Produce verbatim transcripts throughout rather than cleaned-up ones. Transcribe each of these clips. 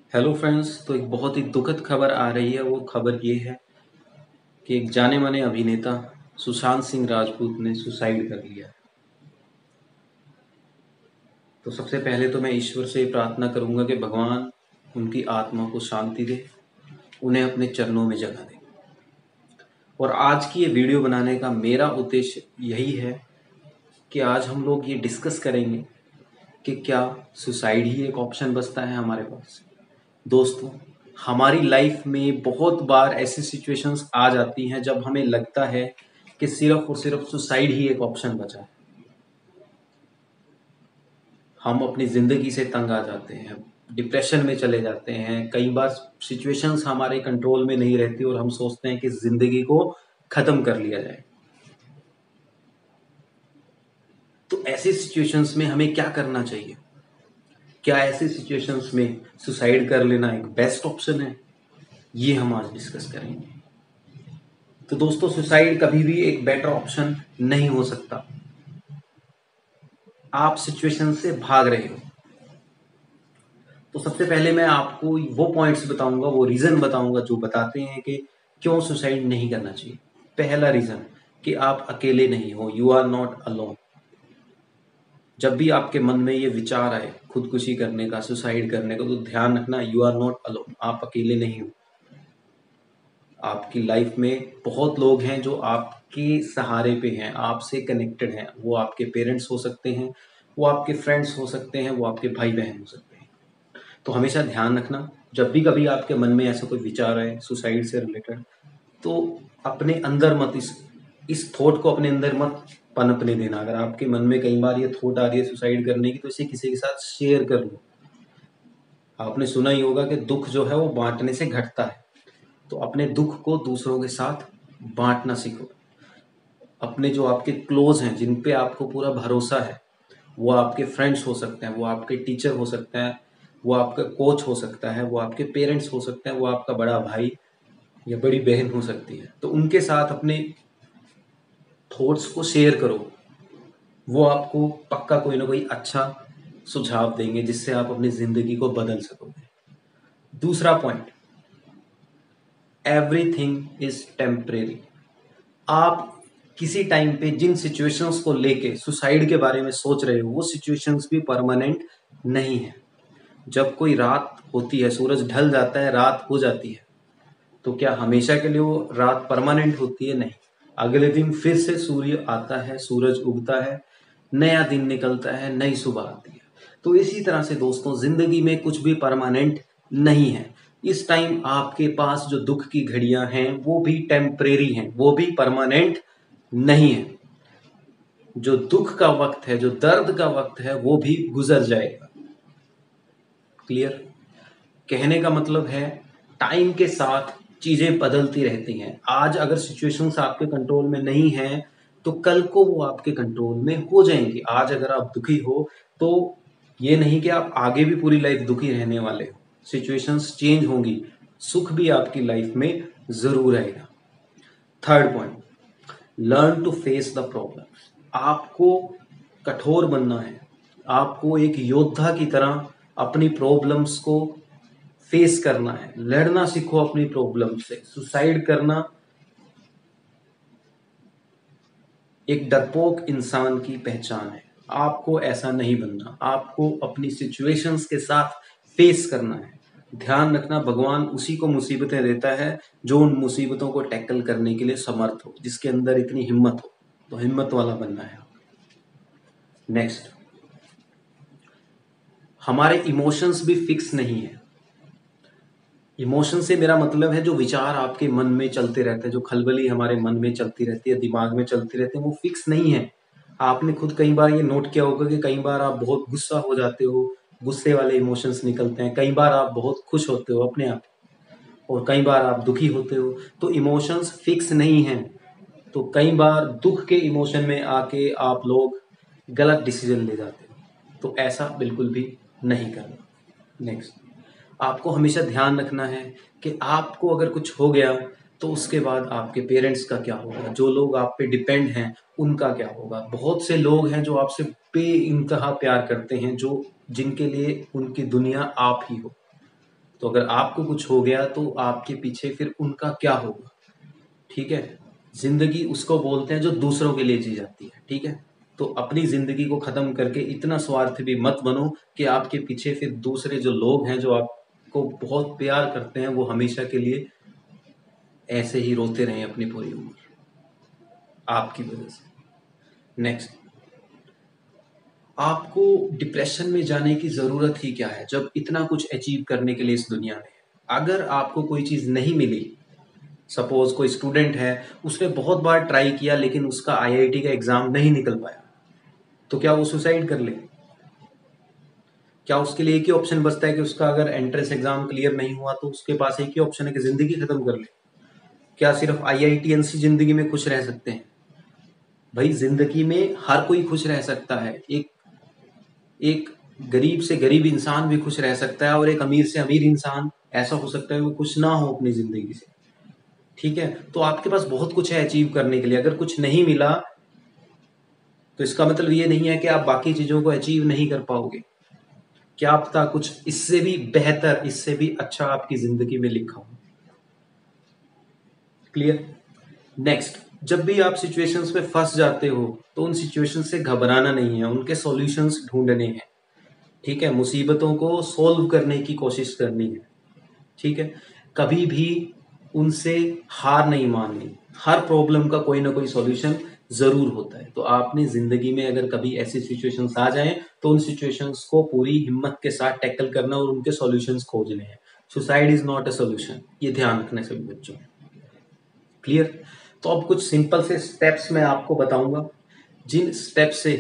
Hello friends. तो एक बहुत ही दुखद खबर आ रही है। वो खबर ये है कि एक जाने माने अभिनेता सुशांत सिंह राजपूत ने सुसाइड कर लिया। तो सबसे पहले तो मैं ईश्वर से प्रार्थना करूंगा कि भगवान उनकी आत्मा को शांति दे, उन्हें अपने चरणों में जगह दे। और आज की ये वीडियो बनाने का मेरा उद्देश्य यही है कि आज हम लोग ये डिस्कस करेंगे कि क्या सुसाइड ही एक ऑप्शन बचता है हमारे पास। दोस्तों, हमारी लाइफ में बहुत बार ऐसी सिचुएशंस आ जाती हैं जब हमें लगता है कि सिर्फ और सिर्फ सुसाइड ही एक ऑप्शन बचा है। हम अपनी ज़िंदगी से तंग आ जाते हैं, डिप्रेशन में चले जाते हैं। कई बार सिचुएशंस हमारे कंट्रोल में नहीं रहती और हम सोचते हैं कि ज़िंदगी को ख़त्म कर लिया जाए। तो ऐसी सिचुएशंस में हमें क्या करना चाहिए? क्या ऐसी सिचुएशंस में सुसाइड कर लेना एक बेस्ट ऑप्शन है? ये हम आज डिस्कस करेंगे। तो दोस्तों, सुसाइड कभी भी एक बेटर ऑप्शन नहीं हो सकता। आप सिचुएशन से भाग रहे हो। तो सबसे पहले मैं आपको वो पॉइंट्स बताऊंगा, वो रीजन बताऊंगा जो बताते हैं कि क्यों सुसाइड नहीं करना चाहिए। पहला रीजन कि आप अकेले नहीं हो, यू आर नॉट अलोन। जब भी आपके मन में ये विचार आए खुदकुशी करने का, सुसाइड करने का, तो ध्यान रखना यू आर नॉट अलोन, आप अकेले नहीं हो। आपकी लाइफ में बहुत लोग हैं जो आपके सहारे पे हैं, आपसे कनेक्टेड हैं। वो आपके पेरेंट्स हो सकते हैं, वो आपके फ्रेंड्स हो सकते हैं, वो आपके भाई बहन हो सकते हैं। तो हमेशा ध्यान रखना, जब भी कभी आपके मन में ऐसा कोई विचार आए सुसाइड से रिलेटेड, तो अपने अंदर मत इस इस थॉट को अपने अंदर मत पनपने देना। अगर आपके मन में कई बार ये थॉट आ रही है सुसाइड करने की, तो इसे किसी के साथ शेयर कर लो। आपने सुना ही होगा कि दुख जो है वो बांटने से घटता है। तो अपने दुख को दूसरों के साथ बांटना सीखो। अपने जो आपके क्लोज हैं, जिन पे आपको पूरा भरोसा है, वो आपके फ्रेंड्स हो सकते हैं, वो आपके टीचर हो सकते हैं, वो आपका कोच हो सकता है, वो आपके पेरेंट्स हो सकते हैं, वो आपका बड़ा भाई या बड़ी बहन हो सकती है। तो उनके साथ अपने थॉट्स को शेयर करो। वो आपको पक्का कोई ना कोई अच्छा सुझाव देंगे जिससे आप अपनी जिंदगी को बदल सकोगे। दूसरा पॉइंट, एवरीथिंग इज टेम्परेरी। आप किसी टाइम पे जिन सिचुएशंस को लेके सुसाइड के बारे में सोच रहे हो, वो सिचुएशंस भी परमानेंट नहीं है। जब कोई रात होती है, सूरज ढल जाता है, रात हो जाती है, तो क्या हमेशा के लिए वो रात परमानेंट होती है? नहीं। अगले दिन फिर से सूर्य आता है, सूरज उगता है, नया दिन निकलता है, नई सुबह आती है। तो इसी तरह से दोस्तों, जिंदगी में कुछ भी परमानेंट नहीं है। इस टाइम आपके पास जो दुख की घड़ियां हैं वो भी टेम्परेरी हैं, वो भी परमानेंट नहीं है। जो दुख का वक्त है, जो दर्द का वक्त है, वो भी गुजर जाएगा। क्लियर? कहने का मतलब है, टाइम के साथ चीजें बदलती रहती हैं। आज अगर सिचुएशंस आपके कंट्रोल में नहीं है, तो कल को वो आपके कंट्रोल में हो जाएंगी। आज अगर आप दुखी हो, तो ये नहीं कि आप आगे भी पूरी लाइफ दुखी रहने वाले हो। सिचुएशंस चेंज होंगी, सुख भी आपकी लाइफ में जरूर आएगा। Third point, learn to face the problem. आपको कठोर बनना है। आपको एक योद्धा की तरह अपनी प्रॉब्लम्स को फेस करना है। लड़ना सीखो अपनी प्रॉब्लम से। सुसाइड करना एक डरपोक इंसान की पहचान है। आपको ऐसा नहीं बनना। आपको अपनी सिचुएशंस के साथ फेस करना है। ध्यान रखना, भगवान उसी को मुसीबतें देता है जो उन मुसीबतों को टैकल करने के लिए समर्थ हो, जिसके अंदर इतनी हिम्मत हो। तो हिम्मत वाला बनना है। नेक्स्ट, हमारे इमोशंस भी फिक्स नहीं है। इमोशन से मेरा मतलब है जो विचार आपके मन में चलते रहते हैं, जो खलबली हमारे मन में चलती रहती है, दिमाग में चलती रहती है, वो फिक्स नहीं है। आपने खुद कई बार ये नोट किया होगा कि कई बार आप बहुत गुस्सा हो जाते हो, गुस्से वाले इमोशंस निकलते हैं। कई बार आप बहुत खुश होते हो अपने आप, और कई बार आप दुखी होते हो। तो इमोशंस फिक्स नहीं हैं। तो कई बार दुख के इमोशन में आके आप लोग गलत डिसीजन ले जाते हो। तो ऐसा बिल्कुल भी नहीं करना। नेक्स्ट, आपको हमेशा ध्यान रखना है कि आपको अगर कुछ हो गया तो उसके बाद आपके पेरेंट्स का क्या होगा, जो लोग आप पे डिपेंड हैं उनका क्या होगा। बहुत से लोग हैं जो आपसे बेइंतहा प्यार करते हैं, जो जिनके लिए उनकी दुनिया आप ही हो। तो अगर आपको कुछ हो गया तो आपके पीछे फिर उनका क्या होगा, ठीक है। जिंदगी उसको बोलते हैं जो दूसरों के लिए जी जाती है, ठीक है। तो अपनी जिंदगी को खत्म करके इतना स्वार्थी भी मत बनो कि आपके पीछे फिर दूसरे जो लोग हैं जो आपको बहुत प्यार करते हैं वो हमेशा के लिए ऐसे ही रोते रहें अपनी पूरी उम्र आपकी वजह से। नेक्स्ट, आपको डिप्रेशन में जाने की जरूरत ही क्या है जब इतना कुछ अचीव करने के लिए इस दुनिया में। अगर आपको कोई चीज नहीं मिली, सपोज कोई स्टूडेंट है, उसने बहुत बार ट्राई किया लेकिन उसका आईआईटी का एग्जाम नहीं निकल पाया, तो क्या वो सुसाइड कर ले? क्या उसके लिए एक ही ऑप्शन बचता है कि उसका अगर एंट्रेंस एग्जाम क्लियर नहीं हुआ तो उसके पास एक ही ऑप्शन है कि जिंदगी खत्म कर ले? क्या सिर्फ आईआईटीएनसी जिंदगी में खुश रह सकते हैं? भाई जिंदगी में हर कोई खुश रह सकता है। एक एक गरीब से गरीब इंसान भी खुश रह सकता है और एक अमीर से अमीर इंसान ऐसा हो सकता है वो खुश ना हो अपनी जिंदगी से, ठीक है। तो आपके पास बहुत कुछ है अचीव करने के लिए। अगर कुछ नहीं मिला तो इसका मतलब ये नहीं है कि आप बाकी चीजों को अचीव नहीं कर पाओगे। क्या पता कुछ इससे भी बेहतर, इससे भी अच्छा आपकी जिंदगी में लिखा हो। क्लियर? नेक्स्ट, जब भी आप सिचुएशंस में फंस जाते हो तो उन सिचुएशंस से घबराना नहीं है, उनके सॉल्यूशंस ढूंढने हैं, ठीक है। मुसीबतों को सोल्व करने की कोशिश करनी है, ठीक है। कभी भी उनसे हार नहीं माननी। हर प्रॉब्लम का कोई ना कोई सॉल्यूशन जरूर होता है। तो आपने जिंदगी में अगर कभी ऐसी सिचुएशंस आ जाएं तो उन सिचुएशंस को पूरी हिम्मत के साथ टैकल करना और उनके सॉल्यूशंस खोजने हैं। Suicide is not a solution, ये ध्यान रखना सभी बच्चों। क्लियर? तो अब कुछ सिंपल से स्टेप्स मैं आपको बताऊंगा, जिन स्टेप से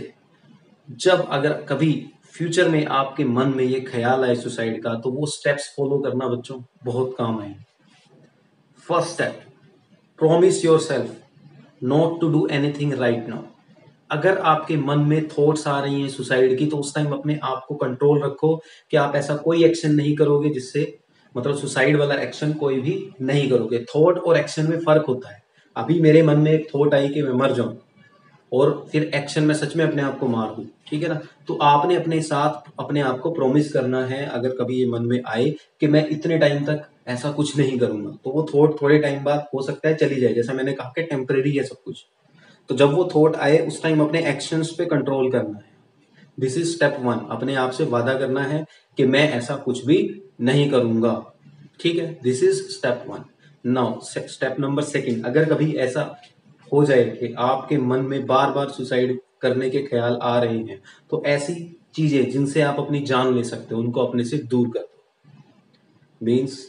जब अगर कभी फ्यूचर में आपके मन में ये ख्याल आए सुसाइड का तो वो स्टेप्स फॉलो करना बच्चों बहुत काम आए। First step, promise yourself not to do anything right now. अगर आपके मन में थॉट्स आ रही हैं सुसाइड की तो उस टाइम अपने आप को कंट्रोल रखो कि आप ऐसा कोई एक्शन नहीं करोगे जिससे, मतलब सुसाइड वाला एक्शन कोई भी नहीं करोगे। थॉट और एक्शन में फर्क होता है। अभी मेरे मन में एक थॉट आई कि मैं मर जाऊं और फिर एक्शन में सच में अपने आप को मार दूं, ठीक है ना। तो आपने अपने साथ अपने आप को प्रॉमिस करना है, अगर कभी ये मन में आए कि मैं इतने टाइम तक ऐसा कुछ नहीं करूंगा, तो वो थॉट थोड़े टाइम बाद हो सकता है चली जाए, जैसा मैंने कहा कि टेम्परेरी है सब कुछ। तो जब वो थॉट आए उस टाइम अपने एक्शंस पे कंट्रोल करना है। This is step one. अपने आप से वादा करना है कि मैं ऐसा कुछ भी नहीं करूंगा, ठीक है। This is step one. Now step number second, अगर कभी ऐसा हो जाए कि आपके मन में बार बार सुसाइड करने के ख्याल आ रहे हैं तो ऐसी चीजें जिनसे आप अपनी जान ले सकते हो उनको अपने से दूर कर दो। मीन्स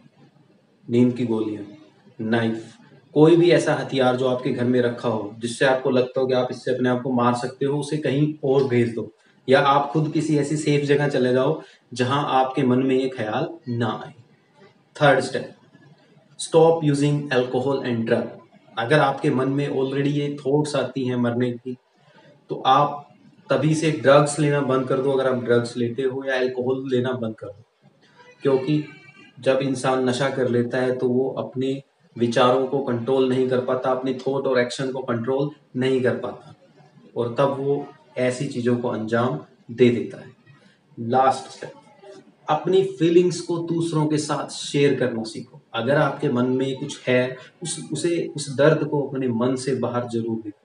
नींद की गोलियां, नाइफ, कोई भी ऐसा हथियार जो आपके घर में रखा हो जिससे आपको लगता हो कि आप इससे अपने आप को मार सकते हो, उसे कहीं और भेज दो, या आप खुद किसी ऐसी सेफ जगह चले जाओ जहां आपके मन में ये ख्याल ना आए। Third step, stop using alcohol and drug. अगर आपके मन में ऑलरेडी ये थॉट्स आती हैं मरने की तो आप तभी से ड्रग्स लेना बंद कर दो, अगर आप ड्रग्स लेते हो, या अल्कोहल लेना बंद कर दो। क्योंकि जब इंसान नशा कर लेता है तो वो अपने विचारों को कंट्रोल नहीं कर पाता, अपनी थॉट और एक्शन को कंट्रोल नहीं कर पाता और तब वो ऐसी चीजों को अंजाम दे देता है। लास्ट स्टेप, अपनी फीलिंग्स को दूसरों के साथ शेयर करना सीखो। अगर आपके मन में कुछ है उस उसे उस दर्द को अपने मन से बाहर जरूर निकालो।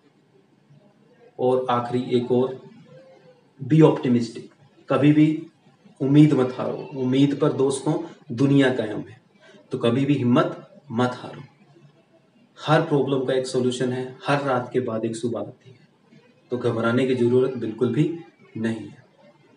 और आखिरी एक और, बी ऑप्टिमिस्टिक। कभी भी उम्मीद मत हारो। उम्मीद पर दोस्तों दुनिया कायम है, तो कभी भी हिम्मत मत हारो। हर प्रॉब्लम का एक सॉल्यूशन है, हर रात के बाद एक सुबह आती है, तो घबराने की जरूरत बिल्कुल भी नहीं है।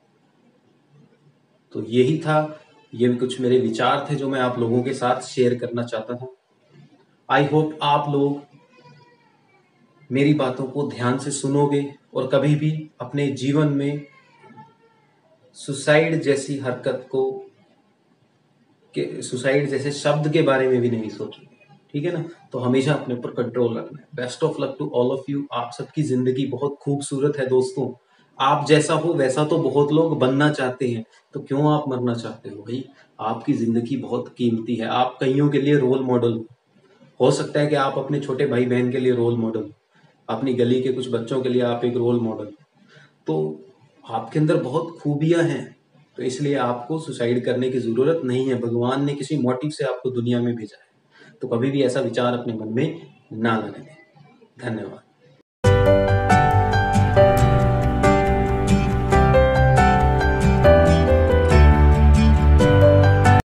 तो यही था, ये भी कुछ मेरे विचार थे जो मैं आप लोगों के साथ शेयर करना चाहता था। आई होप आप लोग मेरी बातों को ध्यान से सुनोगे और कभी भी अपने जीवन में सुसाइड जैसी हरकत को, के सुसाइड जैसे शब्द के बारे में भी नहीं सोचोगे, ठीक है ना। तो हमेशा अपने ऊपर कंट्रोल रखना है। Best of luck to all of you. आप सबकी जिंदगी बहुत खूबसूरत है दोस्तों। आप जैसा हो वैसा तो बहुत लोग बनना चाहते हैं, तो क्यों आप मरना चाहते हो भाई? आपकी जिंदगी बहुत कीमती है। आप कईयों के लिए रोल मॉडल हो हो सकता है कि आप अपने छोटे भाई बहन के लिए रोल मॉडल हो, अपनी गली के कुछ बच्चों के लिए आप एक रोल मॉडल। तो आपके अंदर बहुत खूबियां हैं, तो इसलिए आपको सुसाइड करने की ज़रूरत नहीं है। भगवान ने किसी मोटिव से आपको दुनिया में भेजा है, तो कभी भी ऐसा विचार अपने मन में ना लाने दें। धन्यवाद।